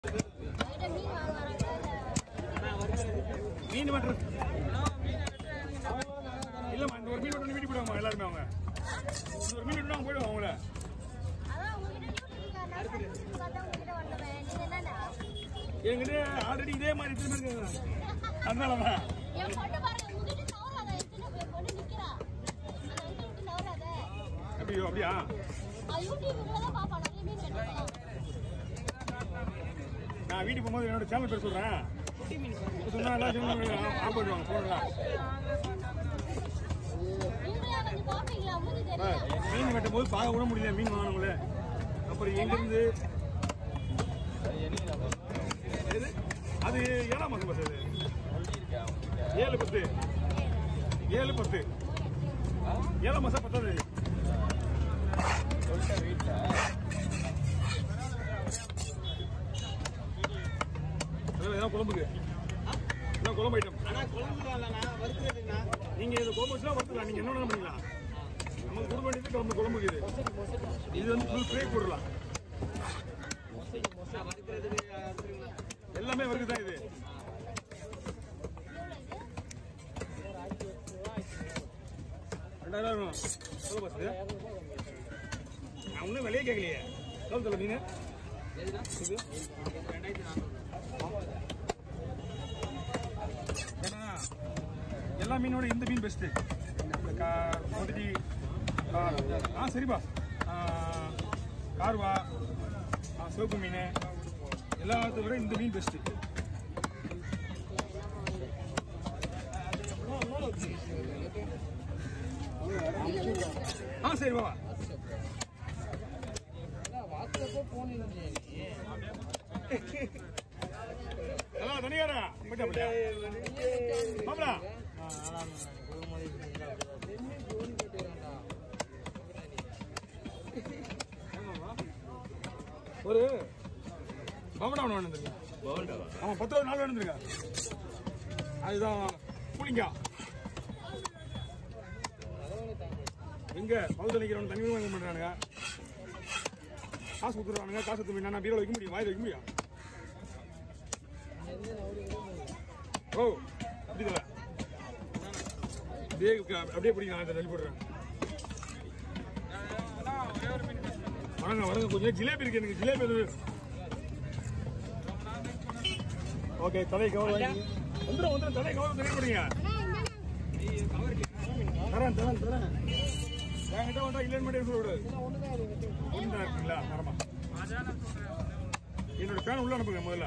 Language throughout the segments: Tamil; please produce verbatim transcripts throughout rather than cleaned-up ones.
மீன் மட்டும் இல்லம்மா, இந்த ஒரு மீன் மட்டும் வீட்டுக்கு போயிடுவாங்க எல்லாருமே. அவங்க ஒரு மீன் விட்டு போயிடுவாங்க அவங்கள. என்கிட்ட ஆல்ரெடி இதே மாதிரி திரும்ப அதனாலதான் அப்படியோ அப்படியா நான் வீட்டுக்கு போகும்போது என்னோட சேனல் பேர் சொல்றேன். சொன்னா ஆஃப் பண்ணுவாங்க போனலாம். மீன் வெட்டும் போது பார்க்க கூட முடியல மீன் வாங்கினவங்கள. அப்புறம் எங்கிருந்து அது ஏழாம் மாசம் பஸ். அது ஏழு பத்து ஏழு பத்து ஏழாம் மாசம் பத்தாவது குழம்புக்கு குழம்பு ஐட்டம். நீங்க இந்த குழம்பு வச்சுலாம் வறுத்துக்கலாம். நீங்க என்ன பண்ணிக்கலாம், நம்ம குடும்ப வேண்டியது குழம்பு குழம்புக்கு. இது இது வந்து ஃபுல் ஃப்ரை போடலாம். எல்லாமே வறுக்கு தான் இது. ரெண்டாயிரம் எவ்வளோ பஸ்? நான் ஒன்றும் விலையே கேட்கலையே. எவ்வளோ சொல்ல மீன்? ஏன்னா எல்லா மீனோட இந்த மீன் பெஸ்ட்டு. மொதட்டி ஆ சரிப்பா, கார்வா, சிவப்பு மீன் எல்லாத்த விட இந்த மீன் பெஸ்ட்டு. ஆ சரி பாபா. தனியாரா மாமலா ஒரு பவண்டா ஒன்று வந்துருங்க. ஆமா பத்து நாள் வந்துருங்க. அதுதான் புளிங்கா. எங்க பகுதியில் நிற்கிறவங்க தண்ணி வாங்க பண்றானுங்க. காசு கொடுத்துருவானுங்க. காசு கொடுத்து நான் பீரோல வைக்க முடியும், வாயில் வைக்க முடியும். ஓ அப்படி இல்லை, அப்படியே பிடிக்கும். நான் தள்ளி போடுறேன். வணங்க வணங்க. கொஞ்சம் ஜிலேபி இருக்கு எனக்கு. ஜிலேபி ஓகே. தலை கவர் வாங்கி வந்துடும் வந்துடும். தலை கவர் தெரியப்படுங்க. தரேன் தரேன் தரேன். என்கிட்ட வந்தா இல்லைன்னு மட்டும் சொல்ல விடாது. இருக்குங்களா மரமா? என்னோட பேன் உள்ள அனுப்புங்க முதல்ல.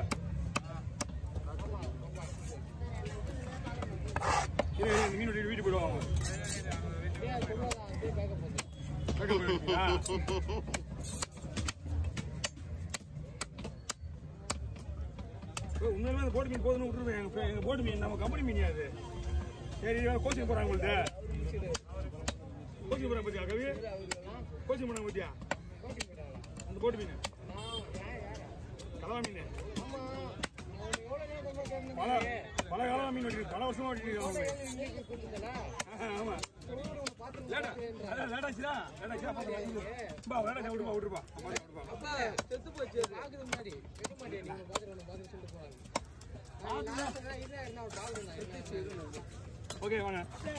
மீன் வெட்டி வீட்டு போயிடுவாங்க. உண்மையிலே அந்த போட்டு மீன் போதுன்னு விட்டுருவேன். எங்க எங்க போட்டு மீன் நம்ம கம்பெனி மீன் அது. சரி கோச்சிங் போறாங்க உங்கள்ட்ட. கோச்சிங் போறாங்க பத்தியா கவி? கோச்சிங் போறாங்க பத்தியா அந்த போட்டு மீன் கலவா மீன். பல பல காலமா மீன் வெட்டி பல வருஷமா வெட்டி. ஆமா லேட்டாச்சுடா லேட்டாச்சுடா பா லேட்டாச்சா விடுப்பா விட்டுருப்பா. ஓகே வாங்க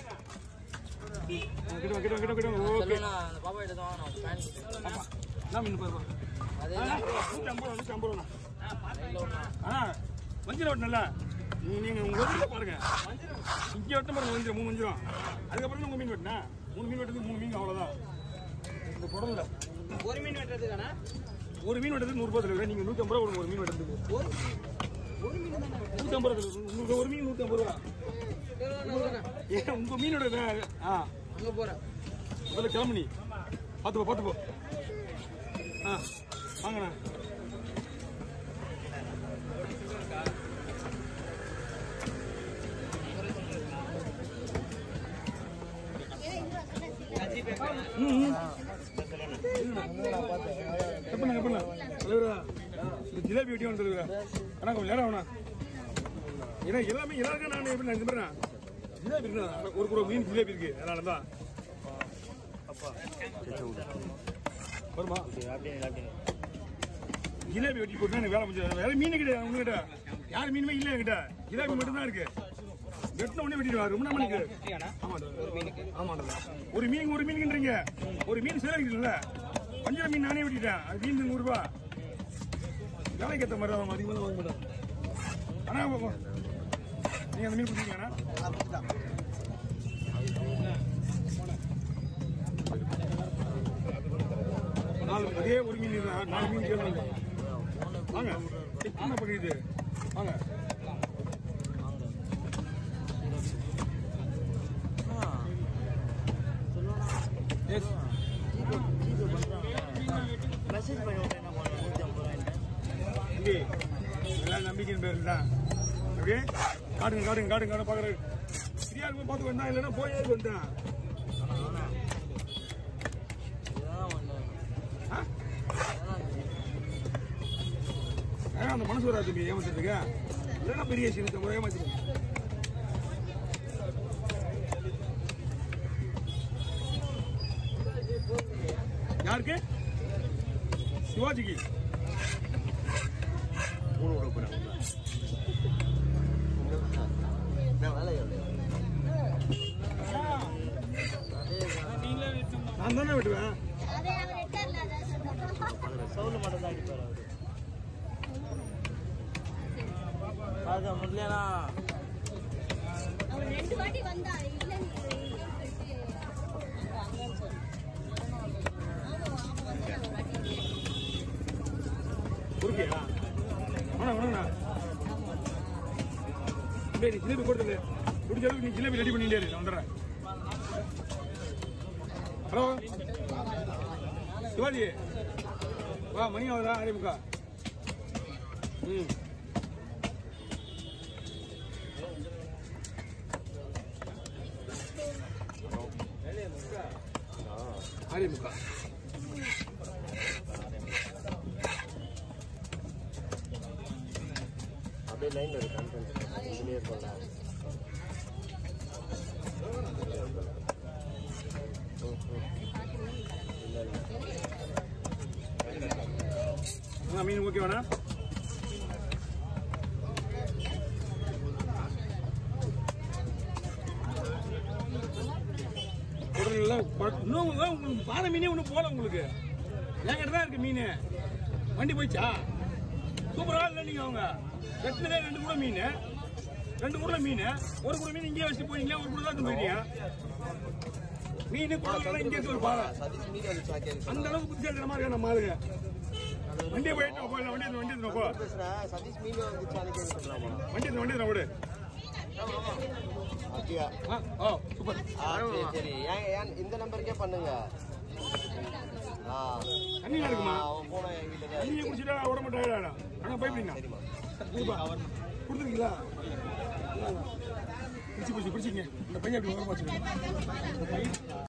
கிட்ட கிட்ட கிட்ட கிட்ட. ஓகே பாப்பா கிட்ட தான் நான் மீன் பாருப்பா. நூற்றி ஐம்பது ரூபா நூற்றி ஐம்பது ரூபா. ஆ வஞ்சிரம் வெட்டணும்ல நீங்க உங்க வீட்டில் பாருங்க. இங்கே வெட்ட பாருங்க வஞ்சிரம் மூணு வஞ்சிரம். அதுக்கப்புறம் உங்க மீன் வெட்டினா மூணு மீன் வெட்டுறதுக்கு மூணு மீன் அவ்வளோதான். இந்த குடம்ல ஒரு மீன் வெட்டுறதுக்கான ஒரு மீன் வெட்டுறதுக்கு நூறுபா தலைவர். நீங்க நூற்றி ஐம்பது ரூபா கொடுங்க ஒரு மீன் வெட்டுறதுக்கு. ஒரு மீன் நூற்றி ஐம்பது ரூபா. உங்களுக்கு ஒரு மீன் நூற்றி ஐம்பது ரூபா. ஏன் உங்க மீனோட ஆ அங்கே போகிறேன் முதல்ல கிளம்பு. நீ பார்த்துப்போ பார்த்துப்போ. ஆ வாங்கண்ணா. ஜிலேபி வெட்டி வந்து ஆனா கொஞ்சம் நேரம் ஆகணும். ஏன்னா எல்லாமே எல்லாருக்கும் நான் எப்படி நான் இந்த மாதிரி ஜிலேபி இருக்கு. ஒரு கூட மீன் ஜிலேபி இருக்கு. அதனாலதான் வருமா ஜிலேபி வெட்டி போட்டு எனக்கு வேலை முடிஞ்சது. வேலை மீன் கிடையாது உங்ககிட்ட, யார் மீனுமே இல்லை என்கிட்ட. ஜிலேபி மட்டும் தான் இருக்கு. வெட்டின உடனே வெட்டிடுவா. ரொம்ப நம்மளுக்கு ஆமாண்டா, ஒரு மீனுக்கு ஒரு மீனுக்குன்றீங்க. ஒரு மீன் சேரல, வஞ்சர மீன் நானே வெட்டிட்டேன். அது மீன் நூறு ரூபா. வேலைக்கு ஏற்ற மாதிரி தான் அதிகமாக வாங்க மாட்டேன். ஆனா நீங்க அந்த மீன் கொடுத்தீங்களா? நாலு அதே ஒரு மீன் நாலு மீன் கேள்வி வாங்க. என்ன பண்ணுது வாங்க. எல்லாம் நம்பிக்கையின் பேர் தான். அப்படியே காட்டுங்க காட்டுங்க காட்டுங்க காட்ட பாக்குறேன். ஃப்ரீயா இருக்கும் பார்த்து வந்தா, இல்லைன்னா போயே வந்தேன். அந்த மனசு வராது தம்பி ஏமாத்துறதுக்கு. இல்லைன்னா பெரிய சீனத்தை ஏமாத்திருக்கேன். யாருக்கு? சிவாஜிக்கு நான் தானே விட்டுவேன். முடியலனா ரெண்டு வாட்டி வந்தா இல்ல குறுக்கியா? வேணா வேணா நீ ஜிலேபி கொடுத்தது முடிஞ்ச அளவுக்கு. நீ ஜிலேபி ரெடி பண்ணிட்டே இருக்கு. வந்துடுறேன். ஹலோ சிவாஜி, வா. மணி ஆகுதா? ஆரம்பிக்கா. ம் ஆரம்பிக்கா. அப்படியே லைன்ல இருக்கு. இன்ஜினியர் போல மீன் ஓகே வேணா? இன்னும் பாறை மீனே ஒண்ணு போல உங்களுக்கு. என்கிட்ட தான் இருக்கு மீன். வண்டி போயிச்சா? சூப்பரா இல்லை நீங்க அவங்க வெட்டினதே ரெண்டு கூட மீன், ரெண்டு கூட மீன். ஒரு கூட மீன் இங்கே வச்சுட்டு போயிட்டீங்க, ஒரு கூட தான் போயிட்டீங்க. மீன் கூட இங்கே ஒரு பாறை. அந்த அளவுக்கு புத்திசாலித்தனமா இருக்கா நம்ம ஆளுங்க. வண்டியை போயிட்டு போயிடலாம். வண்டி வண்டி போ. வண்டி வண்டி ஓடு. சூப்பர். சரி, இந்த நம்பருக்கே பண்ணுங்க. தண்ணி இருக்குமா? தண்ணியை குடிச்சிட்டா உடம்பு டயர்டா. ஆனா போய்ப்பீங்க. கொடுத்துருக்கீங்களா? பிடிச்சி பிடிச்சி பிடிச்சிங்க. இந்த பையன் அப்படி ஓரமா வச்சுக்கோங்க.